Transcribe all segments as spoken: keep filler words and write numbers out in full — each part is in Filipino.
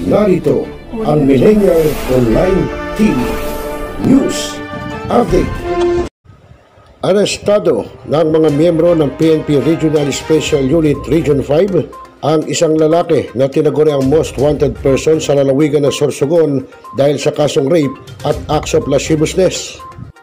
Narito ang Millennial Online T V News Update. Arestado ng mga miyembro ng P N P Regional Special Unit Region five ang isang lalaki na tinaguri ang most wanted person sa lalawigan ng Sorsogon dahil sa kasong rape at acts of lasciviousness.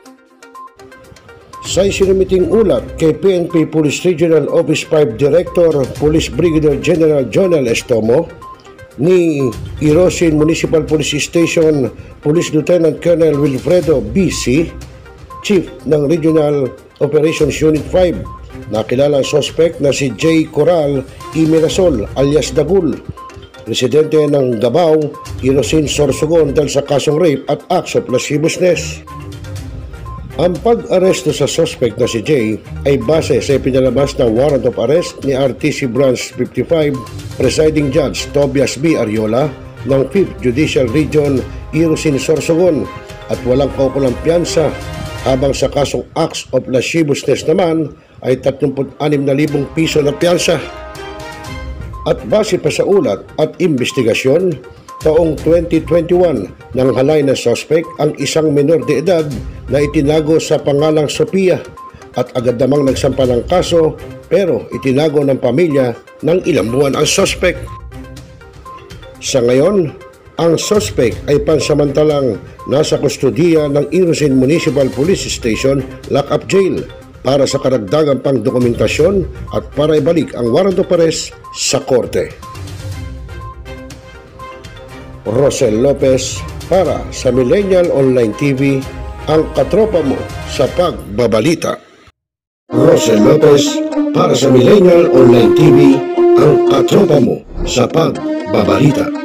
Sa isinumiting ulat kay P N P Police Regional Office five Director Police Brigadier General Jonel Estomo, ni Irosin Municipal Police Station Police Lieutenant Colonel Wilfredo B C, Chief ng Regional Operations Unit five, nakilala ang suspect na si J. Coral I. Mirasol alias Dagul, residente ng Gabao, Irosin, Sorsogon dahil sa kasong rape at acts of lasciviousness. Ang pag-aresto sa suspect na si J ay base sa ipinalabas na warrant of arrest ni R T C Branch fifty-five Presiding Judge Tobias B. Ariola ng fifth Judicial Region, Irosin, Sorsogon, at walang kaukulang piyansa, habang sa kasong acts of lasciviousness naman ay tatlumpu't anim na libong piso na piyansa. At base pa sa ulat at investigasyon, taong twenty twenty-one nang halay na suspect ang isang menor de edad na itinago sa pangalang Sophia at agad namang nagsampa ng kaso, pero itinago ng pamilya ng ilang buwan ang suspect. Sa ngayon, ang suspect ay pansamantalang nasa kustudiya ng Irosin Municipal Police Station Lock-up Jail para sa karagdagang pang dokumentasyon at para ibalik ang warrant of arrest sa korte. Rosel Lopez para sa Millennial Online T V, ang katropa mo sa pagbabalita. Rosel Lopez para sa Millennial Online T V, ang katropa mo sa pagbabalita.